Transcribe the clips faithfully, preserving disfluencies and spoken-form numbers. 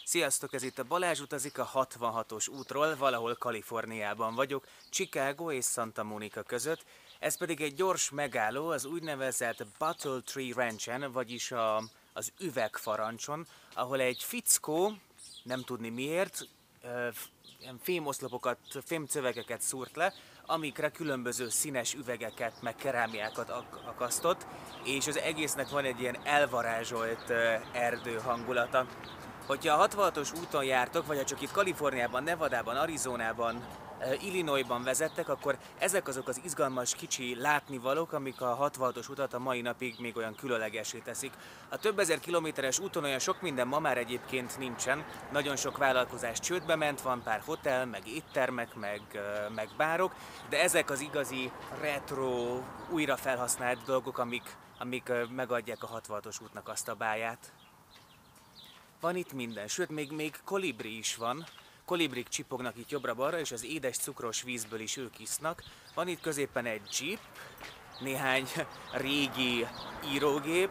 Sziasztok, ez itt a Balázs utazik a hatvanhatos útról, valahol Kaliforniában vagyok, Chicago és Santa Monica között. Ez pedig egy gyors megálló az úgynevezett Bottle Tree Ranchen, vagyis a, az üvegfarancson, ahol egy fickó, nem tudni miért, ilyen fémoszlopokat, fémcövegeket szúrt le, amikre különböző színes üvegeket, meg kerámiákat ak- akasztott, és az egésznek van egy ilyen elvarázsolt erdő hangulata. Hogyha a hatvanhatos úton jártok, vagy ha csak itt Kaliforniában, Nevadában, Arizonában, Illinoisban vezettek, akkor ezek azok az izgalmas kicsi látnivalók, amik a hatvanhatos utat a mai napig még olyan különlegessé teszik. A több ezer kilométeres úton olyan sok minden ma már egyébként nincsen. Nagyon sok vállalkozás csődbe ment, van pár hotel, meg éttermek, meg, meg bárok, de ezek az igazi retro, újra felhasznált dolgok, amik, amik megadják a hatvanhatos útnak azt a báját. Van itt minden, sőt, még, még kolibri is van. Kolibrik csipognak itt jobbra-balra, és az édes cukros vízből is ők isznak. Van itt középen egy jeep, néhány régi írógép,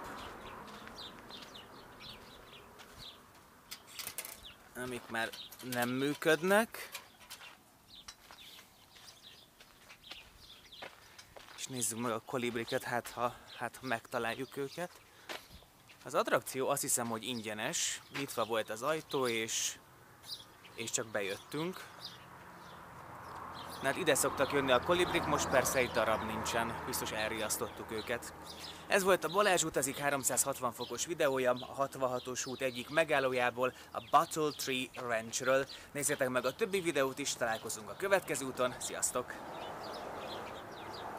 amik már nem működnek. És nézzük meg a kolibriket, hát ha, hát ha megtaláljuk őket. Az attrakció azt hiszem, hogy ingyenes, nyitva volt az ajtó, és, és csak bejöttünk. Na hát ide szoktak jönni a kolibrik, most persze itt darab nincsen, biztos elriasztottuk őket. Ez volt a Balázs utazik háromszázhatvan fokos videója a hatvanhatos út egyik megállójából, a Bottle Tree Ranchről. Nézzétek meg a többi videót is, találkozunk a következő úton, sziasztok!